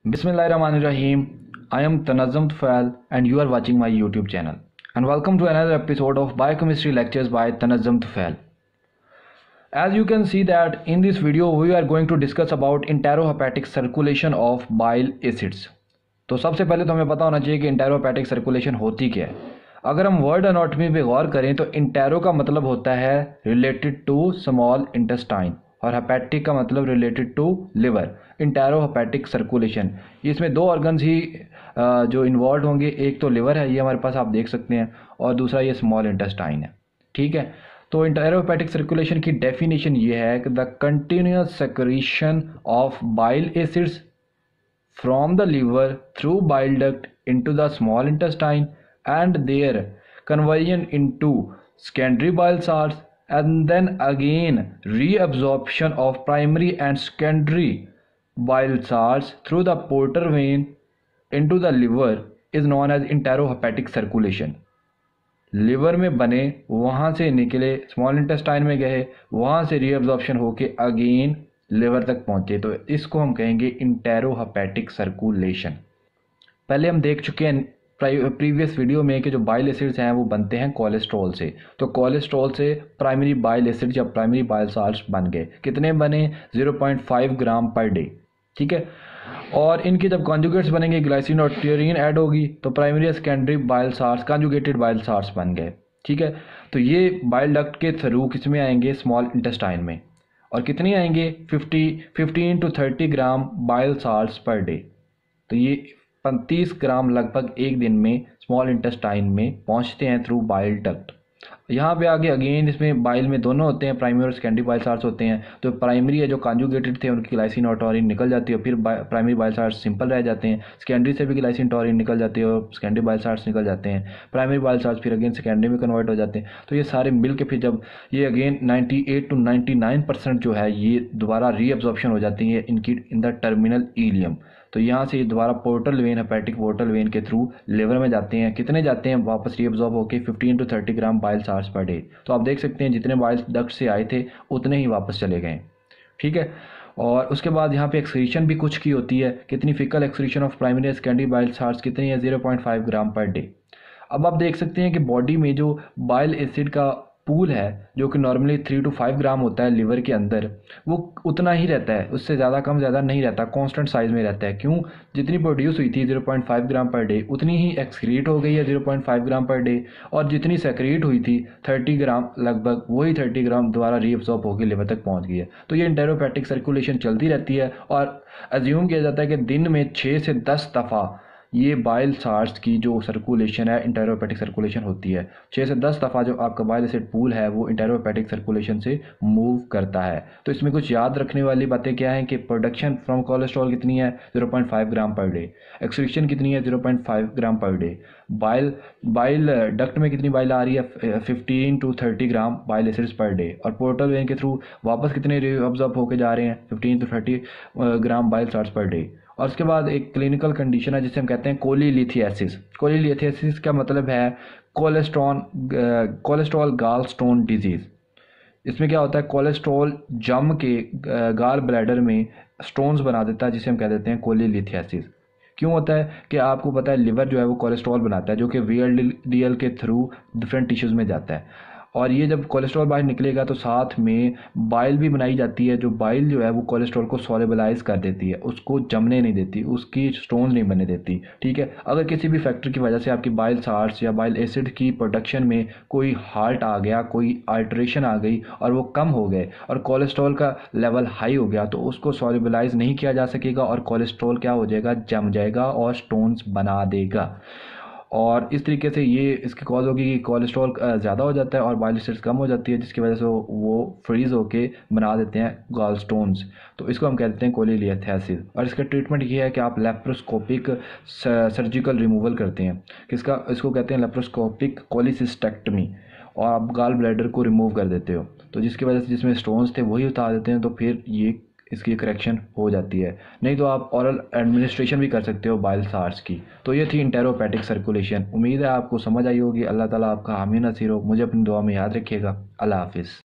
Bismillahirrahmanirrahim. I am Tanazzam Tufail and you are watching my YouTube channel. And welcome to another episode of Biochemistry lectures by Tanazzam Tufail. As you can see that in this video we are going to discuss about enterohepatic circulation of bile acids. तो सबसे पहले तो हमें पता होना चाहिए कि enterohepatic circulation होती क्या है। अगर हम वर्ड एनाटॉमी पे गौर करें तो इंटेरो का मतलब होता है रिलेटेड टू स्मॉल इंटेस्टाइन और हेपेटिक का मतलब related to liver. Enterohepatic circulation इसमें दो ऑर्गन्स ही जो इन्वॉल्व होंगे, एक तो लिवर है, ये हमारे पास आप देख सकते हैं, और दूसरा ये स्मॉल इंटेस्टाइन है। ठीक है, तो इंटेरोहेपेटिक सर्कुलेशन की डेफिनेशन ये है कि the continuous secretion of bile acids from the liver through bile duct into the small intestine and their conversion into secondary bile salts and then again reabsorption of primary and secondary bile salts through the portal vein into the liver is known as enterohepatic circulation. Liver में बने, वहाँ से निकले, small intestine में गए, वहाँ से reabsorption होके अगेन लिवर तक पहुँचे, तो इसको हम कहेंगे इंटेरोहेपेटिक सर्कुलेशन। पहले हम देख चुके हैं प्रीवियस वीडियो में कि जो बाइल एसिड्स हैं वो बनते हैं कोलेस्ट्रॉल से। तो कोलेस्ट्रॉल से प्राइमरी बाइल एसिड्स या प्राइमरी बाइल साल्ट्स बन गए। कितने बने? 0.5 ग्राम पर डे। ठीक है, और इनके जब कॉन्जुगेट्स बनेंगे, ग्लाइसिन और ट्यूरिन ऐड होगी, तो primary secondary bile salts, conjugated bile salts बन गए। ठीक है, तो ये बाइल डक्ट के थ्रू किस में आएंगे? स्मॉल इंटेस्टाइन में। और कितनी आएंगे? 15 to 30 gram bile salts per day. तो ये 35 ग्राम लगभग एक दिन में स्मॉल इंटेस्टाइन में पहुंचते हैं थ्रू बाइल डक्ट। यहाँ पे आगे अगेन इसमें बाइल में दोनों होते हैं, प्राइमरी और सेकेंडरी बाइल साल्ट्स होते हैं। तो प्राइमरी है जो कॉन्जुगेटेड थे उनकी ग्लाइसिन और टॉरिन निकल जाती है, फिर प्राइमरी बाइल साल्ट्स सिंपल रह जाते हैं। सेकेंडरी से भी ग्लाइसिन टॉरिन निकल जाती है और सेकेंडरी बाइल साल्ट्स निकल जाते हैं। प्राइमरी बाइल साल्ट्स फिर अगेन सेकेंडरी में कन्वर्ट हो जाते हैं। तो ये सारे मिल के फिर जब ये अगेन 98 to 99% जो है ये दोबारा रीअब्जॉर्प्शन हो जाती है इनकी इन द टर्मिनल इलियम। तो यहाँ से दोबारा portal vein, hepatic portal vein के थ्रू लिवर में जाते हैं। कितने जाते हैं वापस रीअब्जॉर्ब होकर? 15 to 30 gram bile salts per day. तो आप देख सकते हैं जितने बाइल डक्ट से आए थे उतने ही वापस चले गए। ठीक है, और उसके बाद यहाँ पे एक्सक्रीशन भी कुछ की होती है। कितनी? Faecal excretion of primary secondary bile salts कितनी है? 0.5 ग्राम पर डे। अब आप देख सकते हैं कि बॉडी में जो बाइल एसिड का पूल है जो कि नॉर्मली 3 to 5 ग्राम होता है लिवर के अंदर, वो उतना ही रहता है, उससे ज़्यादा कम ज़्यादा नहीं रहता, कांस्टेंट साइज में रहता है। क्यों? जितनी प्रोड्यूस हुई थी 0.5 ग्राम पर डे उतनी ही एक्सक्रीट हो गई है 0.5 ग्राम पर डे, और जितनी सेक्रीट हुई थी 30 ग्राम लगभग, वही 30 ग्राम दोबारा रीअब्सॉर्ब होकर लिवर तक पहुँच गई है। तो ये इंटेरोहेपेटिक सर्कुलेशन चलती रहती है और एज्यूम किया जाता है कि दिन में 6 से 10 दफ़ा ये बाइल साल्ट्स की जो सर्कुलेशन है इंटेरोहेपेटिक सर्कुलेशन होती है। 6 से 10 दफ़ा जो आपका बाइल एसिड पूल है वो इंटेरोहेपेटिक सर्कुलेशन से मूव करता है। तो इसमें कुछ याद रखने वाली बातें क्या हैं कि प्रोडक्शन फ्रॉम कोलेस्ट्रॉल कितनी है? 0.5 ग्राम पर डे। एक्सक्रीशन कितनी है? 0.5 ग्राम पर डे। बाइल डक्ट में कितनी बाइल आ रही है? 15 to 30 gram bile acids per day. और पोर्टल वेन के थ्रू वापस कितने रीअब्सॉर्ब होकर जा रहे हैं? 15 to 30 gram bile salts per day. और उसके बाद एक क्लिनिकल कंडीशन है जिसे हम कहते हैं कोलीलिथियासिस। कोलीलिथियासिस का मतलब है कोलेस्ट्रॉल गाल स्टोन डिजीज़। इसमें क्या होता है? कोलेस्ट्रॉल जम के गाल ब्लैडर में स्टोन्स बना देता है जिसे हम कह देते हैं कोलीलिथियासिस। क्यों होता है? कि आपको पता है लिवर जो है वो कोलेस्ट्रॉल बनाता है जो कि VLDL के थ्रू डिफरेंट टिश्यूज़ में जाता है, और ये जब कोलेस्ट्रॉल बाहर निकलेगा तो साथ में बाइल भी बनाई जाती है। जो बाइल जो है वो कोलेस्ट्रॉल को सॉल्युबलाइज कर देती है, उसको जमने नहीं देती, उसकी स्टोन्स नहीं बनने देती। ठीक है, अगर किसी भी फैक्टर की वजह से आपकी बाइल साल्ट्स या बाइल एसिड की प्रोडक्शन में कोई हाल्ट आ गया, कोई अल्टरेशन आ गई और वो कम हो गए और कोलेस्ट्रॉल का लेवल हाई हो गया, तो उसको सॉल्युबलाइज नहीं किया जा सकेगा और कोलेस्ट्रॉल क्या हो जाएगा? जम जाएगा और स्टोन्स बना देगा। और इस तरीके से ये इसकी कॉज होगी कि कोलेस्ट्रॉल ज़्यादा हो जाता है और बाइल एसिड्स कम हो जाती है, जिसकी वजह से वो फ्रीज होके बना देते हैं गॉल स्टोन्स। तो इसको हम कहते हैं कोलीलिथियासिस। और इसका ट्रीटमेंट ये है कि आप लेप्रोस्कोपिक सर्जिकल रिमूवल करते हैं। इसको कहते हैं लेप्रोस्कोपिक कोलिसिस्टेक्टमी, और आप गाल ब्लैडर को रिमूव कर देते हो, तो जिसकी वजह से जिसमें स्टोन्स थे वही उतार देते हैं, तो फिर ये इसकी करेक्शन हो जाती है। नहीं तो आप ऑरल एडमिनिस्ट्रेशन भी कर सकते हो बाइल साल्ट्स की। तो ये थी इंटेरोहेपेटिक सर्कुलेशन। उम्मीद है आपको समझ आई होगी। अल्लाह ताला आपका हामी नसीर हो। मुझे अपनी दुआ में याद रखिएगा। अल्लाह हाफिज़।